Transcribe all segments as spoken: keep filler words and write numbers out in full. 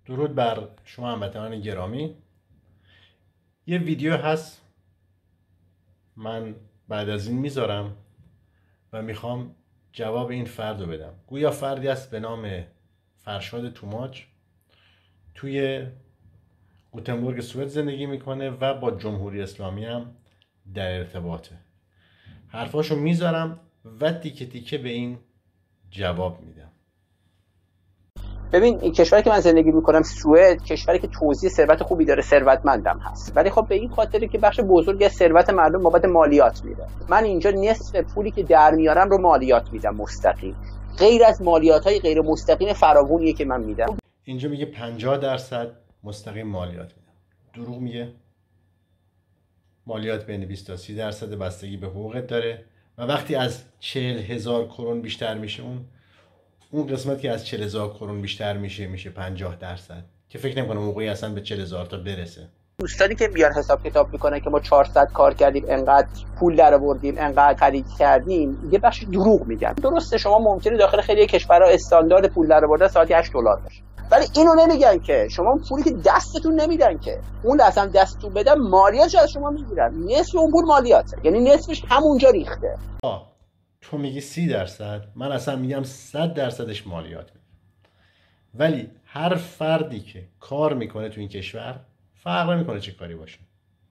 درود بر شما هموطنان گرامی. یه ویدیو هست من بعد از این میذارم و میخوام جواب این فرد رو بدم. گویا فردی است به نام فرشاد توماج، توی گوتنبورگ سوئد زندگی میکنه و با جمهوری اسلامی هم در ارتباطه. حرفاشو میذارم و تیکه تیکه به این جواب میدم. ببین، این کشوری که من زندگی میکنم سوئد، کشوری که توزیع ثروت خوبی داره، ثروتمندم هست، ولی خب به این خاطری که بخش بزرگی از ثروت مردم بابت مالیات میره. من اینجا نصف پولی که در میارم رو مالیات میدم مستقیم، غیر از مالیات‌های غیر مستقیم فراوونیه که من میدم. اینجا میگه پنجاه درصد مستقیم مالیات میدم. دروغ میگه. مالیات بین بیست تا سی درصد بستگی به حقوقت داره و وقتی از چهل هزار کرون بیشتر میشه، اون اون قسمت که از چهل هزار کرون بیشتر میشه میشه پنجاه درصد، که فکر نمی‌کنم موقعی اصلا به چهل هزار تا برسه. دوستانی که بیان حساب کتاب میکنن که ما چهارصد کار کردیم، انقدر پول درآوردیم، انقدر خرید کردیم، یه بخش دروغ میگن. درسته شما ممکنه داخل خیلی کشورها استاندارد پول درآوردن ساعتی هشت دلار باشه، ولی اینو نمیگن که شما پولی که دستتون نمیدن که اون اصلا دستتون بدن مالیات از شما میگیرن. نصف اون پول مالیاته، یعنی نصفش همونجا ریخته. آه تو میگی سی درصد، من اصلا میگم صد درصدش مالیات میده. ولی هر فردی که کار میکنه تو این کشور، فرق نمیکنه چه کاری باشه،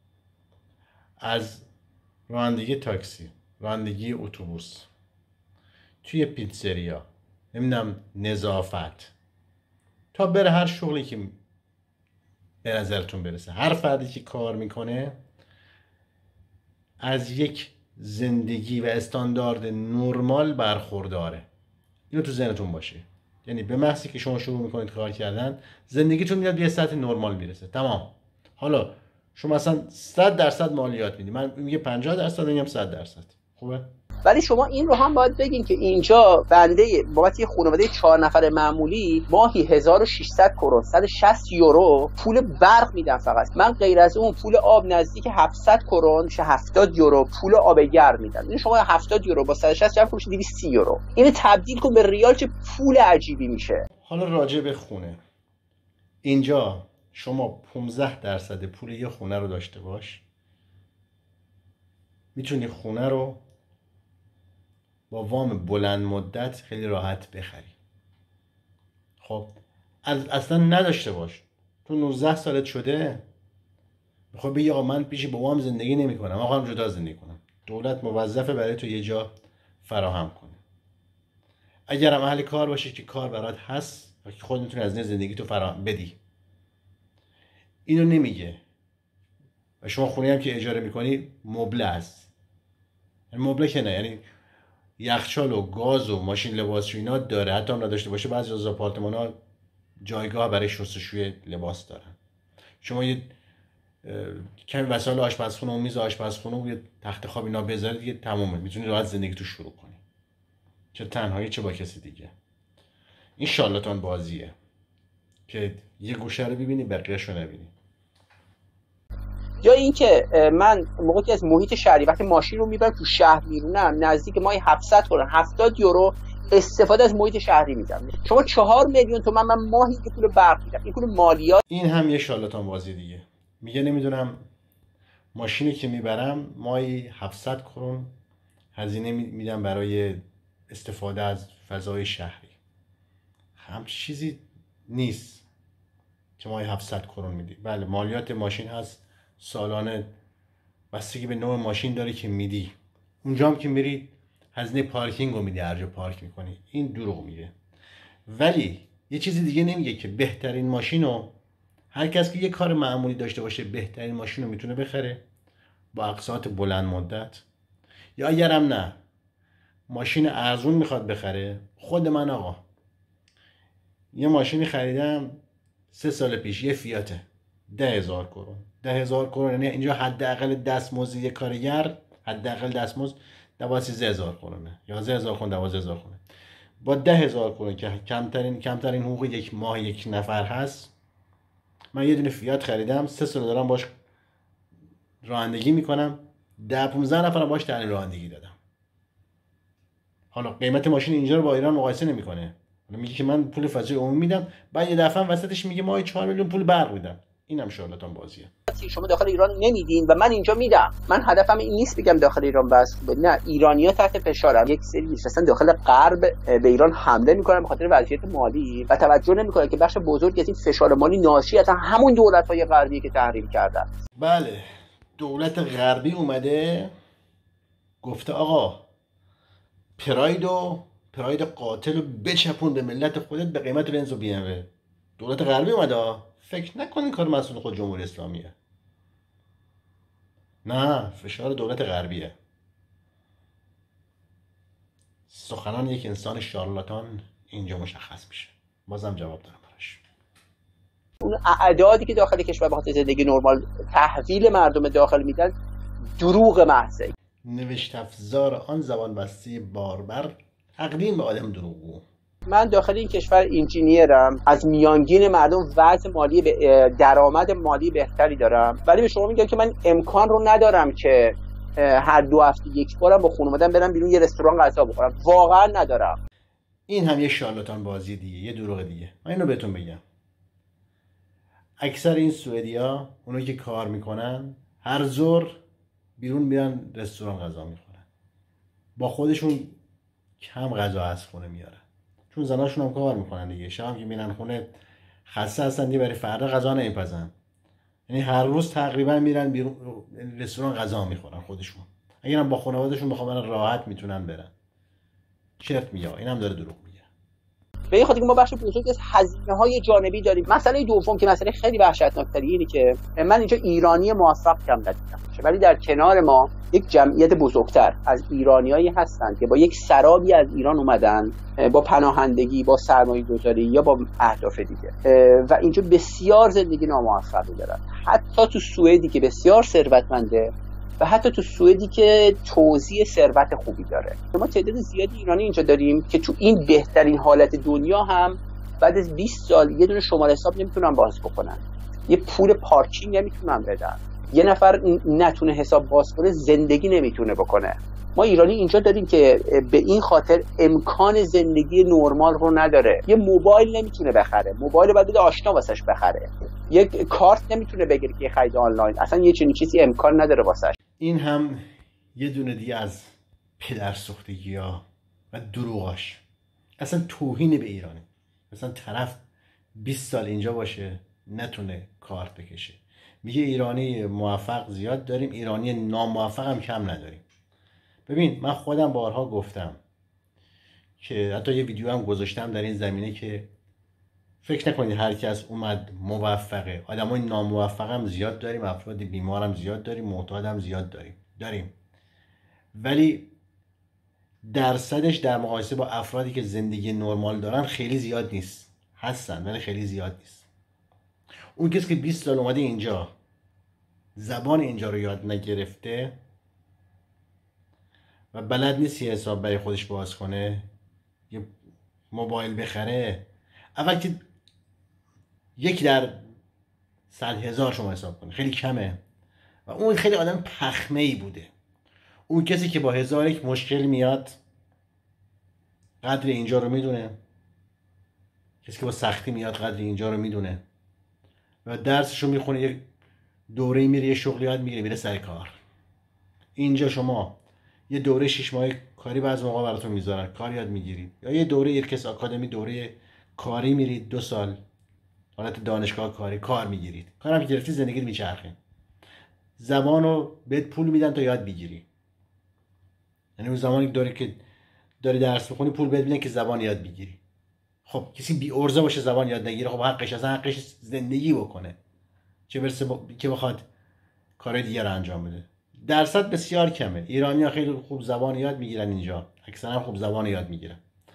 از رانندگی تاکسی، رانندگی اتوبوس، توی پیتزریا، نمیدونم نظافت، تا بره هر شغلی که به نظرتون برسه، هر فردی که کار میکنه از یک زندگی و استاندارد نرمال برخورداره. اینو تو ذهنتون باشه. یعنی به محضی که شما شروع میکنید کار کردن، زندگیتون میاد به یه سطح نرمال میرسه. تمام. حالا شما مثلا صد درصد مالیات میدی، من میگه پنجاه درصد، میگم صد درصد. خوبه؟ ولی شما این رو هم باید بگین که اینجا بنده بابت یه خانواده چهار نفر معمولی ماهی هزار و ششصد کرون، صد و شصت یورو پول برق میدم فقط. من غیر از اون پول آب نزدیک هفتصد کرون میشه هفتاد یورو پول آب گرم میدم. این شما هفتاد یورو با صد و شصت جمع میشه دویست و سی یورو. اینو تبدیل کن به ریال، چه پول عجیبی میشه. حالا راجع به خونه، اینجا شما پانزده درصد پول یه خونه رو داشته باش، میتونی خونه رو با وام بلند مدت خیلی راحت بخری. خب اصلا نداشته باش، تو نوزده سالت شده خب بگی آقا من پیش بابام زندگی نمی کنم، آقا هم جدا زندگی کنم. دولت موظفه برای تو یه جا فراهم کنه. اگر هم اهل کار باشی که کار برات هست و که خود میتونی از نه زندگی تو فراهم بدی، اینو نمیگه. و شما خونه هم که اجاره میکنی مبله است، یعنی مبله که نه، یعنی یخچال و گاز و ماشین لباس و اینا داره. حتی هم نداشته باشه بعضی از آپارتمان ها جایگاه برای شستشوی لباس دارن. شما یه کمی وسایل آشپزخونه و میز آشپزخونه و یه تخت خواب اینا بذاری دیگه تمومه، میتونی راحت زندگی تو شروع کنی، چه تنهایی چه با کسی دیگه. این شارلاتان بازیه که یه گوشه رو ببینی بقیه‌شو نبینی. یا اینکه من موقعی که از محیط شهری وقتی ماشین رو میبرم تو شهر میرونم، نزدیک ماهی هفتصد کرون هفتاد یورو استفاده از محیط شهری میدم. شما چهار میلیون تومان من ماهی که پول برق میدم، این پول مالیات. این هم یه شارلاتان بازی دیگه. میگه نمیدونم ماشینی که میبرم ماهی هفتصد کرون هزینه میدم برای استفاده از فضای شهری. هم چیزی نیست که ماهی هفتصد کرون میدی. بله مالیات ماشین هست سالانه، بستگی به نوع ماشین داره که میدی. اونجا هم که میری هزینه پارکینگ رو میدی، هر جا پارک میکنی. این دروغ میگه. ولی یه چیزی دیگه نمیگه که بهترین ماشین رو هر کس که یه کار معمولی داشته باشه بهترین ماشین رو میتونه بخره با اقساط بلند مدت. یا اگرم نه ماشین ارزون میخواد بخره، خود من آقا یه ماشینی خریدم سه سال پیش، یه فیاته ده هزار کرون. ده هزار کرون یعنی اینجا حداقل دستمزد یه کارگر، حداقل دستمزد دوازده هزار کرونه، یازده هزار کرون، دوازده هزار کرونه. با ده هزار کرون که کمترین کمترین حقوق یک ماه یک نفر هست، من یه دونه فیات خریدم، سه سال دارم باش رانندگی میکنم، ده پانزده نفرم باش تعلیم رانندگی دادم. حالا قیمت ماشین اینجا رو با ایران مقایسه نمیکنه، میگه که من پول فضای عمومی میدم، بعد یه دفعه وسطش میگه ما چهار میلیون پول برق میدم. اینم شارلاتان بازیه. شما داخل ایران نمیدین و من اینجا میدم. من هدفم این نیست بگم داخل ایران بس خوبه، نه، ایرانی‌ها تحت فشارن. یک سری نشستن داخل غرب به ایران حمله میکنن به خاطر وضعیت مالی و توجه نمیکنن که بخش بزرگی از این فشار مالی ناشی از همون دولت‌های غربی که تحریم کردن. بله، دولت غربی اومده گفته آقا پراید و پراید قاتل رو بچپون به ملت خودت به قیمت رنز و بی ام و. دولت غربی اومده. فکر نکنین کار مسئول خود جمهوری اسلامیه. نه، فشار دولت غربیه. سخنان یک انسان شارلاتان اینجا مشخص میشه. بازم جواب دارم براش. اون اعدادی که داخل کشور به خاطر زندگی نرمال تحویل مردم داخل میدن دروغ محضه. نوشت افزار آن زبان بسته باربر تقدیم به آدم دروغگو. من داخل این کشور انجینیرم، از میانگین مردم وضع مالی به درآمد مالی بهتری دارم، ولی به شما میگم که من امکان رو ندارم که هر دو هفته یک بارم با خانواده‌ام برم بیرون یه رستوران غذا بخورم. واقعا ندارم. این هم یه شارلاتان بازی دیگه، یه دروغ دیگه. من اینو بهتون بگم، اکثر این سوئدیا اونایی که کار میکنن هر ظهر بیرون میرن رستوران غذا میخورن، با خودشون کم غذا از خونه میارن، چون زناشون هم کار میکنن دیگه. شب که میرن خونه خسته هستن دیگه، برای فردا غذا نمیپزن. یعنی هر روز تقریبا میرن بیرون رستوران غذا میخورن خودشون. اگرم با خانواده‌شون بخوام راحت میتونن برن. چرت میگه، اینم داره دروغ میگه. به این خاطر که ما بخش بزرگی از هزینه‌های جانبی داریم. مسئله دوم که مسئله خیلی وحشتناک‌تری اینه که من اینجا ایرانی موفق کم ندیدم، ولی در کنار ما یک جمعیت بزرگتر از ایرانیایی هستند که با یک سرابی از ایران اومدن، با پناهندگی، با سرمایه‌گذاری یا با اهداف دیگه، و اینجا بسیار زندگی ناموفقی دارن. حتی تو سوئدی که بسیار ثروتمنده و حتی تو سوئدی که توزیع ثروت خوبی داره. ما تعداد زیادی ایرانی اینجا داریم که تو این بهترین حالت دنیا هم بعد از بیست سال یه دونه شماره حساب نمیتونن باز بکنن، یه پول پارکینگ نمیتونن بدن، یه نفر نتونه حساب باز کنه زندگی نمیتونه بکنه. ما ایرانی اینجا داریم که به این خاطر امکان زندگی نرمال رو نداره. یه موبایل نمیتونه بخره، موبایل باید بده آشنا واسش بخره، یک کارت نمیتونه بگیره که خرید آنلاین، اصلا یه چنین چیزی امکان نداره واسش. این هم یه دونه دیگه از پدرسوختگی‌ها و دروغاش. اصلا توهین به ایرانی. مثلا طرف بیست سال اینجا باشه نتونه کارت بکشه، میگه ایرانی موفق زیاد داریم، ایرانی ناموفق هم کم نداریم. ببین، من خودم بارها گفتم که حتی یه ویدیو هم گذاشتم در این زمینه که فکر نکنید هر کس اومد موفقه. آدمای ناموفق هم زیاد داریم، افراد بیمار هم زیاد داریم، معتاد هم زیاد داریم داریم ولی درصدش در مقایسه با افرادی که زندگی نرمال دارن خیلی زیاد نیست. هستن ولی خیلی زیاد نیست. اون کسی که بیست سال اومده اینجا زبان اینجا رو یاد نگرفته و بلد نیست یه حساب برای خودش باز کنه، یه موبایل بخره، اول که یک در صد هزار شما حساب کنه خیلی کمه و اون خیلی آدم پخمه ای بوده. اون کسی که با هزار یک مشکل میاد قدر اینجا رو میدونه، کسی که با سختی میاد قدر اینجا رو میدونه و درسشو میخونه، یک دوره میره، یه شغل یاد میگیره، میره سر کار. اینجا شما یه دوره شش ماهه کاری بعضی موقع براتون میذارن، کار یاد میگیرید، یا یه دوره ایرکس آکادمی دوره کاری میرید، دو سال حالت دانشگاه کاری کار میگیرید، کارم گرفتی زندگی میچرخه. زبانو بهت پول میدن تا یاد بگیری. یعنی اون زمانی داره که داری درس بخونی پول بهت میدن که زبان یاد بگیری. خب کسی بی ارزه باشه زبان یاد نگیره، خب حقش از حقش زندگی بکنه، چه برسه با... که بخواد کارهای دیگر رو انجام بده. درصد بسیار کمه. ایرانی‌ها خیلی خوب زبان یاد میگیرن اینجا، اکثرا خوب زبان یاد میگیرن.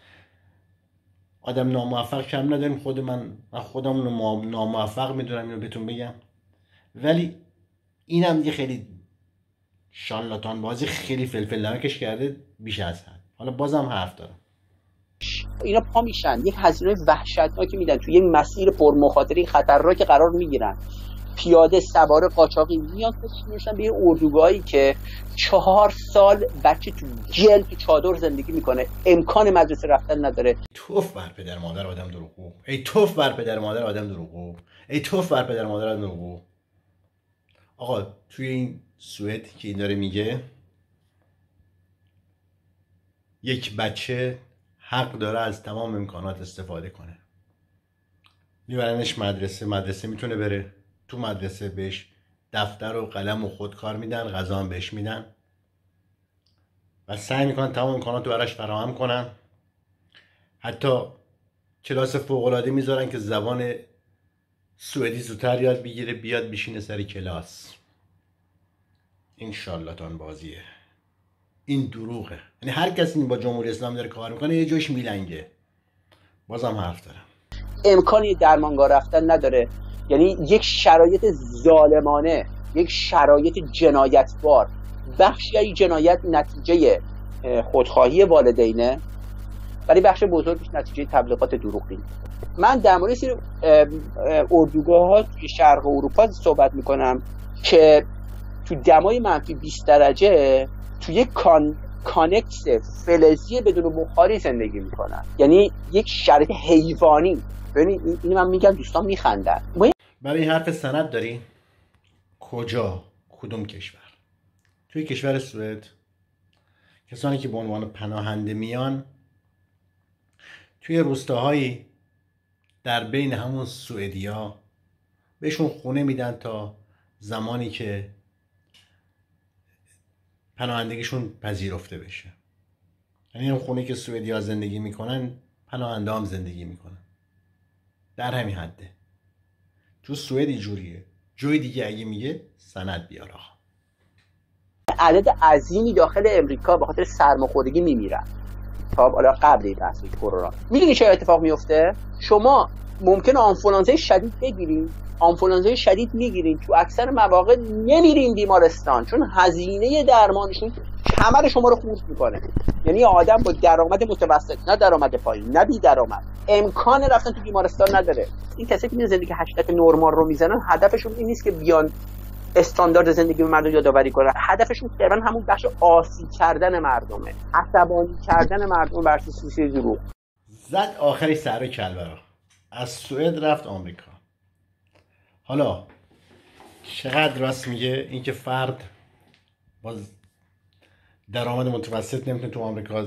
آدم ناموفق کم نداریم. خود من من خودم رو ناموفق میدونم، اینو بهتون بگم، ولی اینم دیگه خیلی شارلاتان بازی، خیلی فلفل نمکش کرده بیش از حد. حالا بازم حرف دارم. اینا پا میشن یک هزینه وحشتناکی میدن توی یک مسیر پر مخاطره خطرناک قرار میگیرن. پیاده سوار قاچاقی میان خودشون میشن به یه اردوگاهی که چهار سال بچه تو جل تو چادر زندگی میکنه، امکان مدرسه رفتن نداره. توف بر پدر مادر آدم دروغگو، ای توف بر پدر مادر آدم دروغگو، ای توف بر پدر مادر آدم دروغگو. آقا توی این سوئد که این داره میگه یک بچه حق داره از تمام امکانات استفاده کنه. میبرنش مدرسه، مدرسه میتونه بره تو مدرسه، بهش دفتر و قلم و خودکار میدن، غذا هم بهش میدن و سعی میکنن تمام امکانات رو براش فراهم کنن. حتی کلاس فوق‌العاده میذارن که زبان سوئدی زودتر یاد بگیره، بیاد بشینه سر کلاس. این شارلاتان بازیه، این دروغه. یعنی هر کسی با جمهوری اسلامی داره کار میکنه یه جوش میلنگه. بازم حرف دارم، امکانی درمانگاه رفتن نداره. یعنی یک شرایط ظالمانه، یک شرایط جنایتبار. بخشی از جنایت نتیجه خودخواهی والدینه، ولی بخش بزرگش نتیجه تبلیغات دروغی. من در مورد سری اردوگاه ها توی شرق اروپا صحبت میکنم که تو دمای منفی بیست درجه توی یک کان کانکس فلزی بدون بخاری زندگی میکنن. یعنی یک شرایط حیوانی. ببینید این من میگم دوستان میخندن. برای این حرف سند داری؟ کجا؟ کدوم کشور؟ توی کشور سوئد کسانی که به عنوان پناهنده میان توی روستاهایی در بین همون سوئدیا بهشون خونه میدن تا زمانی که پناهندگیشون پذیرفته بشه. یعنی اون خونه که سوئدیا زندگی میکنن پناهنده هم زندگی میکنن. در همین حده. تو سوئد جوریه. جای دیگه اگه میگه سند بیار آقا. عدد عظیمی داخل امریکا به خاطر سرماخوردگی میمیرن. تا حالا قبل این بحث کرونا. میدونی چه اتفاق میفته؟ شما ممکنه آنفولانزای شدید بگیرین، آنفولانزای شدید میگیرین، تو اکثر مواقع نمیرین بیمارستان چون هزینه درمانشون کمر شما رو خورد میکنه. یعنی آدم با درآمد متوسط، نه درآمد پایین، نه بی درآمد، امکان رفتن تو بیمارستان نداره. این کسایی که میان زندگی هشتگ نرمال رو میزنن هدفشون این نیست که بیان استاندارد زندگی مردم یادآوری کنن. هدفشون تقریبا همون بخش آسی کردن مردمه، عصبانی کردن مردم بر اساس سوسی دروغ. زد آخری سر کلبرا، از سوئد رفت آمریکا. حالا چقدر راست میگه اینکه فرد با درآمد متوسط نمیتونه تو آمریکا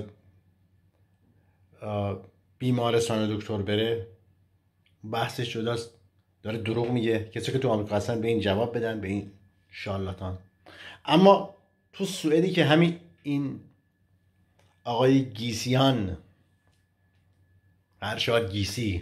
بیمارستان دکتر بره؟ بحثش جداست. داره دروغ میگه. کسی که تو آمریکا هستن به این جواب بدن، به این شارلاتان. اما تو سوئدی که همین این آقای گیسیان، فرشاد گیسی،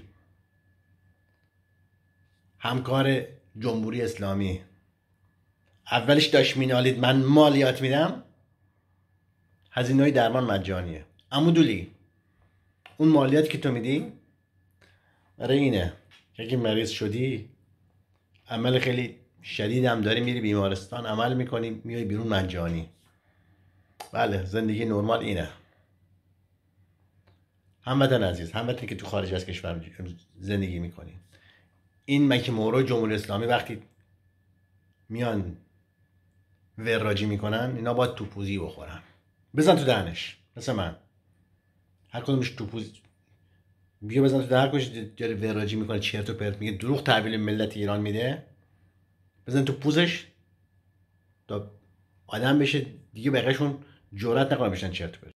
همکار جمهوری اسلامی، اولش داشت مینالید من مالیات میدم، هزینه‌های درمان مجانیه. عمو دولی اون مالیات که تو میدی برای اینه که اگه مریض شدی، عمل خیلی شدید هم داری، میری بیمارستان عمل میکنی، میای بیرون مجانی. بله، زندگی نرمال اینه. هموطن عزیز، هموطنی که تو خارج از کشور زندگی میکنی، این مکه مورو جمهوری اسلامی وقتی میان وراجی میکنن، اینا باید توپوزی بخورن. بزن تو دهنش، مثل من. هر کدومش توپوز بیا بزن تو دهن کش، جاری وراجی میکنه، چرت و پرت میگه، دروغ تحویل ملت ایران میده. بزن تو پوزش تا آدم بشه دیگه، بقیه‌شون جرئت نکنه بشن چرت و پرت.